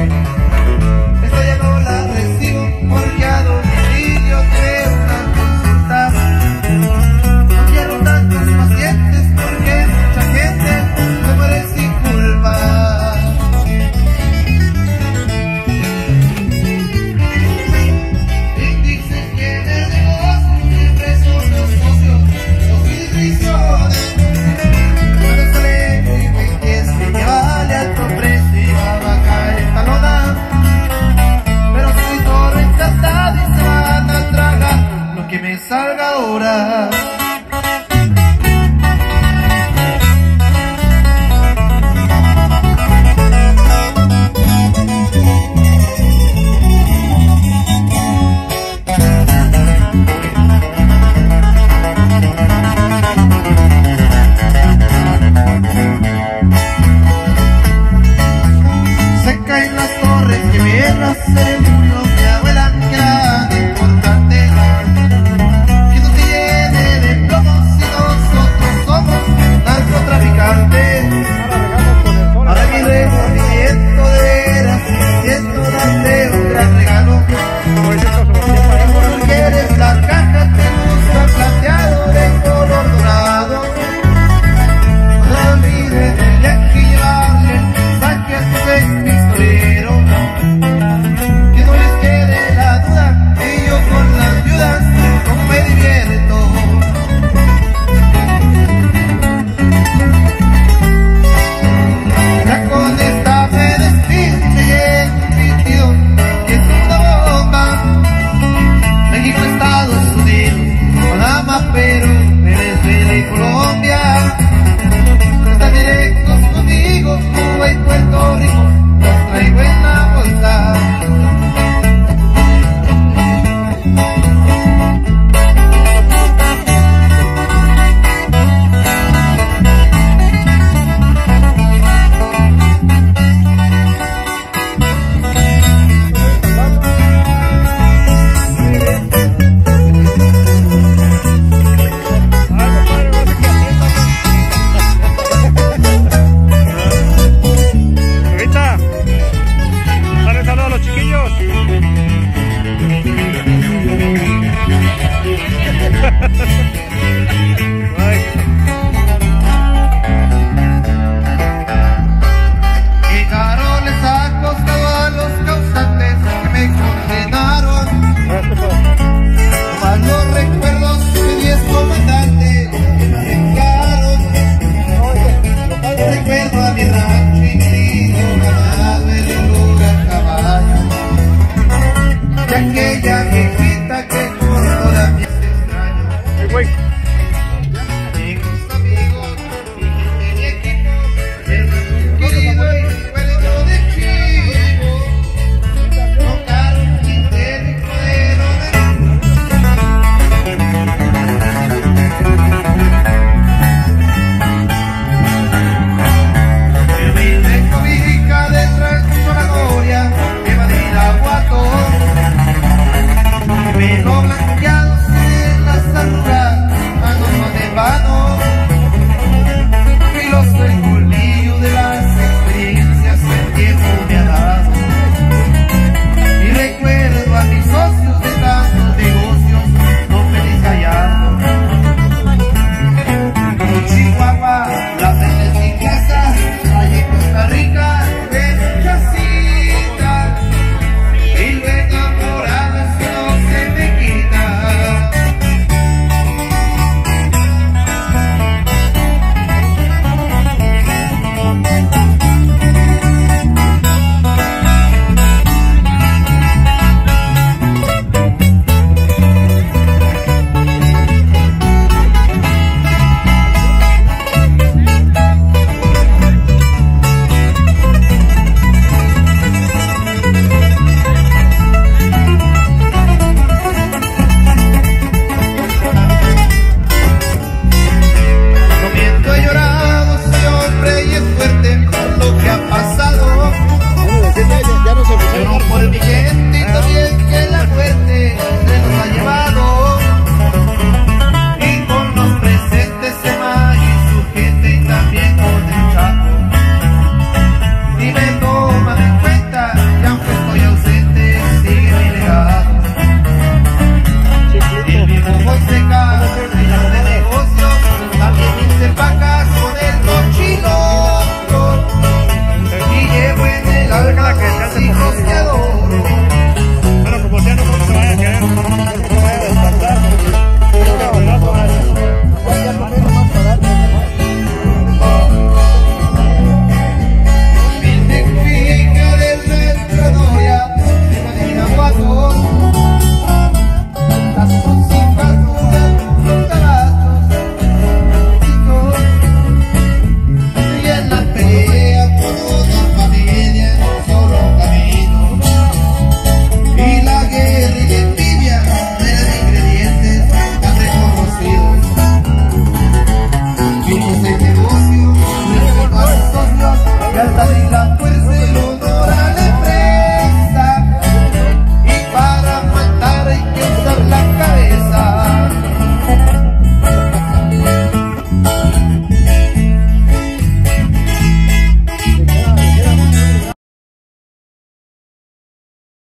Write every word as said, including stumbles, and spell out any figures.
Esta ya no la recibo porque a domicilio tengo una consulta. No quiero tantos pacientes porque mucha gente se muere sin culpa. Dicen que en el negocio siempre son los socios, los inscripciones. Cuando sale dicen que es que vale alto precio y va a bajar esta lona. Pero si no rechazado y se van a tragar lo que me salga ahora. Se caen las torres que vienen a ser el mundo. Mi abuela que era importante, que no se llene de plomo si nosotros somos narcotraficantes. Ahora mi recibimiento de veras siento darte un gran regalo. Si quieres la caja te gusta plateado de color dorado. No olvides del viaje y llevarle saque a tu ex pistolero. Que no les quede la duda que yo con las viudas no me divierto. Ya con esta me despido, me llevo un sentido que es una bomba. México, Estados Unidos, Panamá, Perú, Venezuela y Colombia. Están directos conmigo, Cuba y Puerto Rico, los traigo en la bolsa. Ahorita, dale saludos a los chiquillos.